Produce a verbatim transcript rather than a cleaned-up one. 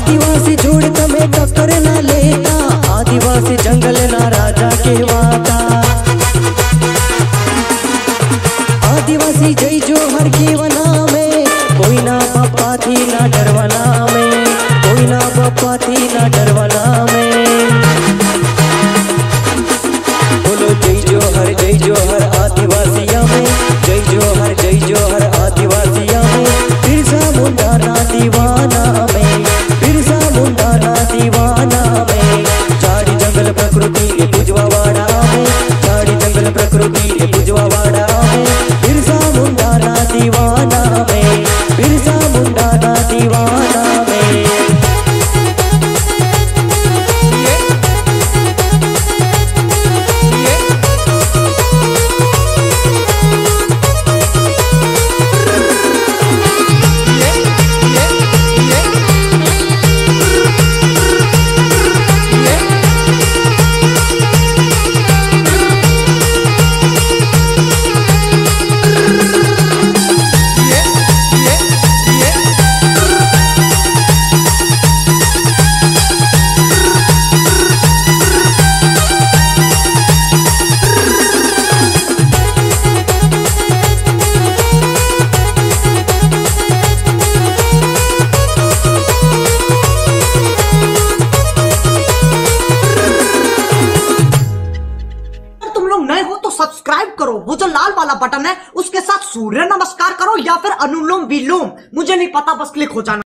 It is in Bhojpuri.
आदिवासी जोड़ तमें टक्कर न लेता, आदिवासी जंगल ना राजा के वाता। आदिवासी जय जोहर के वना में, कोई ना पप्पा थी ना डरवना में, कोई ना पप्पा थी ना डरवना में। बोलो जय जोहर जय जोहर आदिवासिया में, जय जोहर जय जोहर आदिवासिया में। बिरसा मुंडा ना दीवाना में, बिरसा मुंडा ना दीवाना में। झाड़ी जंगल प्रकृति के पूजवावाड़ा में, झाड़ी जंगल प्रकृति के पूजवावाड़ा में। बिरसा मुंडा ना दीवाना में, बिरसा मुंडा ना दीवाना में। सब्सक्राइब करो, वो जो लाल वाला बटन है उसके साथ सूर्य नमस्कार करो या फिर अनुलोम विलोम, मुझे नहीं पता, बस क्लिक हो जाना।